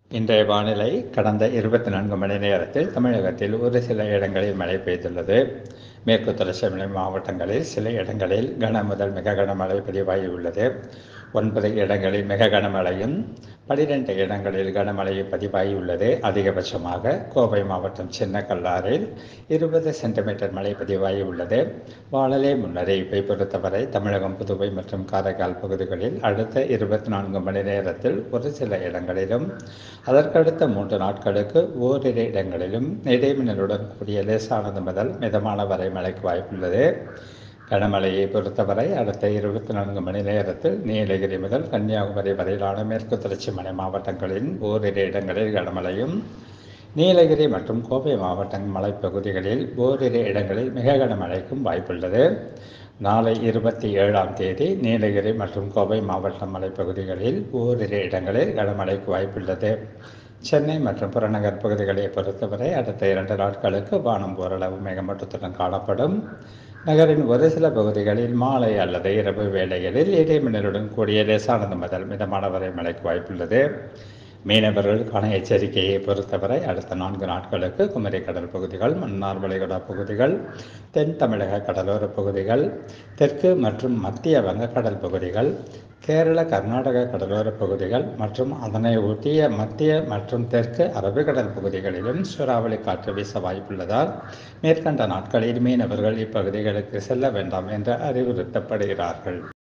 இன்றைய வானிலை கடந்த 24 மணி நேரத்தில் தமிழகத்தில் ஒரு சில இடங்களில் மழை பெய்துள்ளது. மேற்கு தொடர்ச்சி மலை மாவட்டங்களில் சில இடங்களில் கன முதல் மிக கனமழை பதிவாகியுள்ளது. 9 இடங்களில் மிக கனமழையும் 12 இடங்களில் கனமழையும் பதிவாகியுள்ளது. அதிகபட்சமாக கோவை மாவட்டம் சின்னக்கல்லாறில் 20 சென்டிமீட்டர் மழை பதிவாகியுள்ளது. வானிலை முன்னறிவிப்பை பொறுத்தவரை தமிழகம், புதுவை மற்றும் காரைக்கால் பகுதிகளில் அடுத்த 24 மணி நேரத்தில் ஒரு சில இடங்களிலும், அதற்கடுத்த 3 நாட்களுக்கு ஓரிரு இடங்களிலும் இடைமின்னலுடன் கூடிய லேசானது முதல் மிதமான வரை மழைக்கு வாய்ப்புள்ளது. கனமழையை பொறுத்தவரை அடுத்த 24 மணி நேரத்தில் நீலகிரி முதல் கன்னியாகுமரி வரையிலான மேற்கு தொடர்ச்சி மலை மாவட்டங்களின் ஓரிரு இடங்களில் கனமழையும், நீலகிரி மற்றும் கோவை மாவட்ட மலைப்பகுதிகளில் ஓரிரு இடங்களில் மிக கனமழைக்கும் வாய்ப்புள்ளது. நாளை 27ஆம் தேதி நீலகிரி மற்றும் கோவை மாவட்ட மலைப்பகுதிகளில் ஓரிரு இடங்களில் கனமழைக்கு வாய்ப்புள்ளது. சென்னை மற்றும் புறநகர் பகுதிகளை பொறுத்தவரை அடுத்த 2 நாட்களுக்கு வானம் ஓரளவு மேகமூட்டத்துடன் காணப்படும். நகரின் ஒரு சில பகுதிகளில் மாலை அல்லது இரவு வேளைகளில் இடைமின்னலுடன் கூடிய லேசானது முதல் மிதமான வரை மழைக்கு வாய்ப்புள்ளது. மீனவர்களுக்கான எச்சரிக்கையை பொறுத்தவரை அடுத்த 4 நாட்களுக்கு குமரி கடல் பகுதிகள், மன்னார் வளைகுடா பகுதிகள், தென் தமிழக கடலோர பகுதிகள், தெற்கு மற்றும் மத்திய வங்கக்கடல் பகுதிகள், கேரள கர்நாடக கடலோர பகுதிகள் மற்றும் அதனை ஒட்டிய மத்திய மற்றும் தெற்கு அரபிக்கடல் பகுதிகளிலும் சூறாவளி காற்று வீச வாய்ப்புள்ளதால் மேற்கண்ட நாட்களில் மீனவர்கள் இப்பகுதிகளுக்கு செல்ல வேண்டாம் என்று அறிவுறுத்தப்படுகிறார்கள்.